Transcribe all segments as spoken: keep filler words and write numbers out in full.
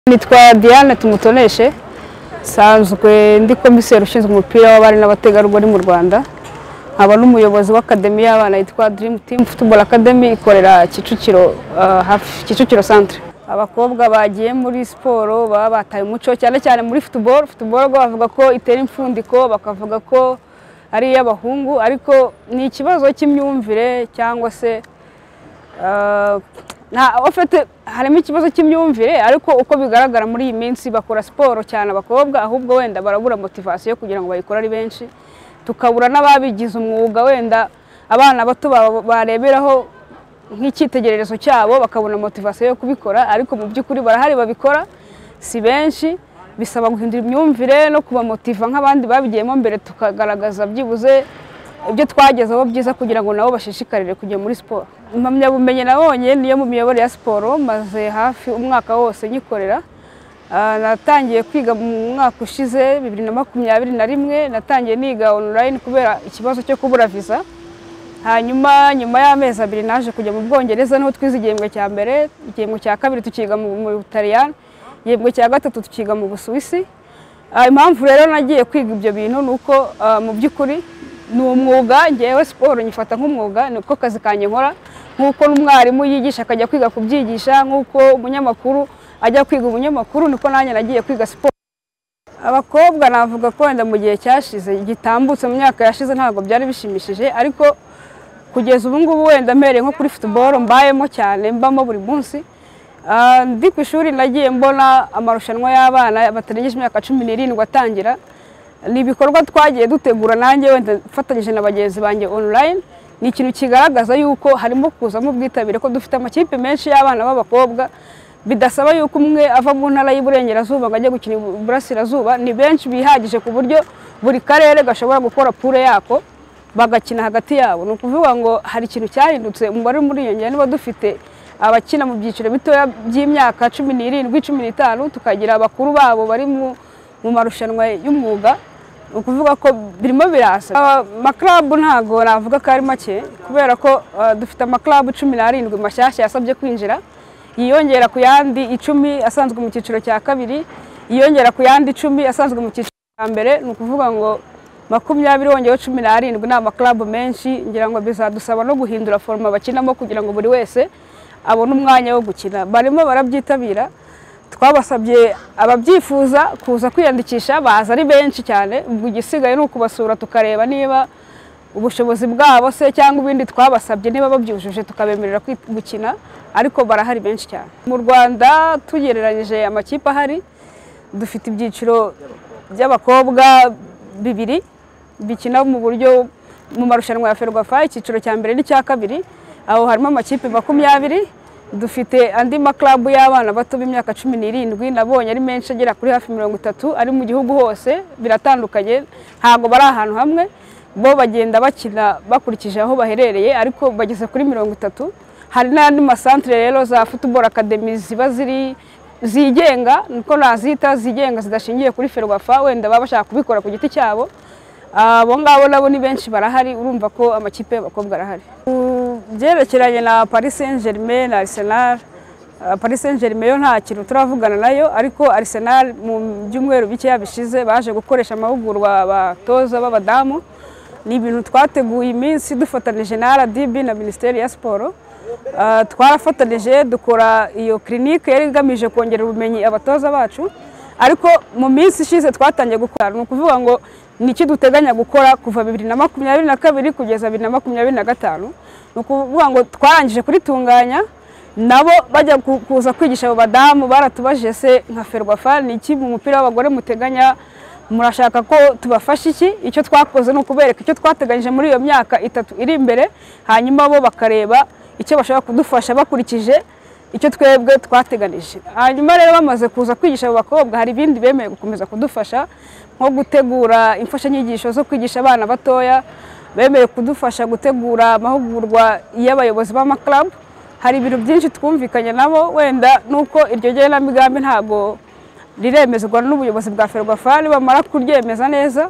Nitwa Diane Tumutoneshe, sanzwe ndi komiseri ushinzwe umupira w'abari n'abategarugori mu Rwanda. Nkaba n'umuyobozi w'akademi y'abana yitwa Dream Team Football Academy ikorera Kicukiro uh, hafi Kicukiro Centre. Abakobwa bagiye muri siporo baba bataye umuco cyane cyane muri football. Football go bavuga ko itera imfundiko, bakavuga ko ari y'abahungu, ariko ni ikibazo cy'imyumvire cyangwa se uh, na ofete harimo ikibazo cy'imyumvire, ariko uko bigaragara muri iyi minsi bakora siporo cyane abakobwa, ahubwo wenda barabura motivation kugira ngo bayikore ari benshi, tukabura n'ababigize umwuga wenda abana bato bareberaho nk'icyitegererezo cyabo bakabona motivation yo kubikora, ariko mu by'ukuri barahari babikora si benshi. Bisaba guhindura imyumvire no kuba motiva nk'abandi babigiyemo mbere, tukagaragaza byibuze ibyo twagezeho byiza kugira ngo nabo bashishikarire kujya muri siporo. Impamyabumenyi nabonye niyo mu miyoborere ya siporo, maze hafi umwaka wose nyikorera. Natangiye kwiga mu mwaka ushize bibiri na makumyabiri na rimwe, natangiye niga online kubera ikibazo cyo kubura visa. Hanyuma nyuma y'amezi abiri naje kujya mu Bwongereza, niho twize igihembwe cya mbere, igihembwe cya kabiri tukiga mu Butaliyani, igihembwe cya gatatu tukiga mu Busuwisi. Impamvu rero nagiye kwiga ibyo bintu nuko mu by'ukuri ni umwuga, ngewe siporo nyifata nk'umwuga, niko kazi kanjye nkora. Nkuko n'umwarimu yigisha akajya kwiga kubyigisha, nkuko umunyamakuru ajya kwiga umunyamakuru, niko nanjye nagiye kwiga siporo. Abakobwa navuga ko wenda mu gihe cyashize gitambutse mu myaka yashize ntabwo byari bishimishije, ariko kugeza ubu ngubu wenda mpereye nko kuri football mbayemo cyane, mbamo buri munsi. Ndi ku ishuri nagiye mbona amarushanwa y'abana batarengeje imyaka cumi n'irindwi atangira. Ni ibikorwa twagiye dutegura nanjye wenda mfatanyije na bagenzi banjye online. Ni ikintu kigaragaza yuko harimo kuzamo ubwitabire, ko dufite amakipe menshi y'abana b'abakobwa, bidasaba yuko umwe ava mu ntara y'Iburengerazuba ngo ajye gukina Iburasirazuba. Ni benshi bihagije ku buryo buri karere gashobora gukora pure yako bagakina hagati yabo. Ni ukuvuga ngo hari ikintu cyahindutse, umubare muri iyo njye niba dufite abakina mu byiciro bitoya by'imyaka cumi n'irindwi cumi n'itanu, tukagira abakuru babo bari mu marushanwa y'umwuga. Ukuvuga ko birimo birasa. Amaklabu ntago navuga ko ari make, kubera ko dufite amaklabu cumi n'arindwi mashyashya yasabye kwinjira, yiyongera ku yandi icumi asanzwe mu cyiciro cya kabiri, yiyongera ku yandi icumi asanzwe mu cyiciro cya mbere. Ni ukuvuga ngo makumyabiri wongeyeho cumi n'arindwi ni amaklabu menshi. Ngira ngo bizadusaba no guhindura forma bakinamo kugira ngo buri wese abone umwanya wo gukina. Barimo barabyitabira, twabasabye ababyifuza kuza kwiyandikisha, baza ari benshi cyane. Ubwo igisigaye ni ukubasura tukareba niba ubushobozi bwabo se cyangwa ibindi twabasabye niba babyujuje tukabemerera gukina, ariko barahari benshi cyane. Mu Rwanda tugereranyije amakipe ahari, dufite ibyiciro by'abakobwa bibiri bikina mu buryo mu marushanwa ya Ferwafa, icyiciro cya mbere n'icya kabiri. Aho harimo amakipe makumyabiri. Dufite andi maklabu y'abana bato b'imyaka cumi n'irindwi, nabonye ari menshi agera kuri hafi mirongo itatu, ari mu gihugu hose, biratandukanye, ntago bari ahantu hamwe. Bo bagenda bakina bakurikije aho baherereye, ariko bageze kuri mirongo itatu. Hari n'andi masantre rero za Football Academy ziba ziri zigenga, niko nazita zigenga, zidashingiye kuri Ferwafa, wenda baba bashaka kubikora ku giti cyabo. Abo ngabo nabo ni benshi barahari. Urumva ko amakipe y'abakobwa arahari. Byerekeranye na Paris Saint-Germain na Arsenal, Paris Saint-Germain yo nta kintu turavugana nayo, ariko Arsenal mu byumweru bike yabishize baje gukoresha amahugurwa abatoza b'abadamu. Ni ibintu twateguye iminsi dufatanije na R D B na Ministeri ya Siporo. Twarafatanije dukora iyo clinique yari igamije kongera ubumenyi abatoza bacu, ariko mu minsi ishize twatangiye gukora. Ni ukuvuga ngo ni iki duteganya gukora kuva bibiri na makumyabiri na kabiri kugeza bibiri na makumyabiri na gatanu. Ni ukuvuga ngo twarangije kuritunganya, nabo bajya kuza kwigisha abo badamu. Baratubajije se nka Ferwafa ni iki mu mupira w'abagore muteganya, murashaka ko tubafasha iki? Icyo twakoze ni ukubereka icyo twateganyije muri iyo myaka itatu iri imbere, hanyuma bo bakareba icyo bashaka kudufasha bakurikije icyo twebwe twateganije. Hanyuma rero bamaze kuza kwigisha abo bakobwa, hari ibindi bemeye gukomeza kudufasha, nko gutegura imfashanyigisho zo kwigisha abana batoya. Bemeye kudufasha gutegura amahugurwa y'abayobozi b'amaklabu. Hari ibintu byinshi twumvikanye nabo, wenda nuko iryo genamigambi ntabwo riremezwa n'ubuyobozi bwa Ferwafa. Bamara kuryemeza neza,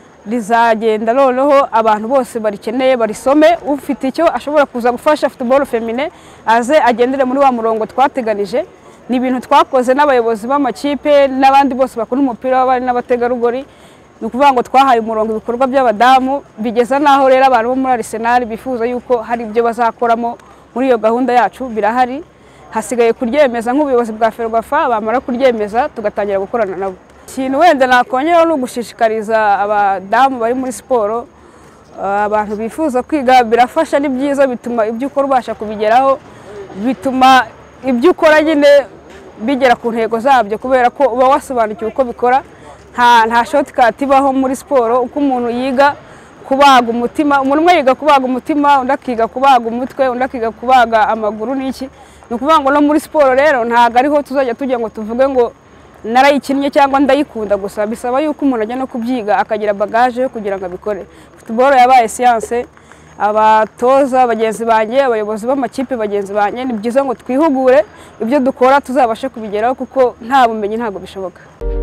rizagenda noneho abantu bose barikeneye barisome. Ufite icyo ashobora kuza gufasha football femine aze agendere muri wa murongo twateganije. ni ibintu twakoze n'abayobozi b'amakipe n'abandi bose bakora umupira w'abari n'abategarugori. Ni ukuvuga ngo twahaye umurongo ibikorwa by'abadamu bigeza naho rero abantu bo muri Arsenal bifuza yuko hari ibyo bazakoramo muri iyo gahunda yacu birahari. Hasigaye kuryemeza nk'ubuyobozi bwa Ferwafa, bamara kuryemeza tugatangira gukorana nabo. Ikintu wenda nakongeraho no gushishikariza abadamu bari muri siporo, abantu bifuza kwiga birafasha, ni byiza, bituma ibyo ukora ubasha kubigeraho, bituma ibyo ukora nyine bigera ku ntego zabyo kubera ko uba wasobanukiwe uko bikora. nta nta shortcut ibaho muri siporo. Uko umuntu yiga kubaga umutima, umuntu umwe yiga kubaga umutima, undi akiga kubaga umutwe, undi akiga kubaga amaguru n'iki. Ni ukuvuga ngo no muri siporo rero ntago ariho tuzajya tujya ngo tuvuge ngo narayikinnye cyangwa ndayikunda gusa. Bisaba yuko umuntu ajya no kubyiga akagira bagage yo kugira ngo abikore. Football yabaye science. Abatoza bagenzi banjye, abayobozi b'amakipe bagenzi banjye, ni byiza ngo twihugure ibyo dukora tuzabashe kubigeraho kuko nta bumenyi ntago bishoboka.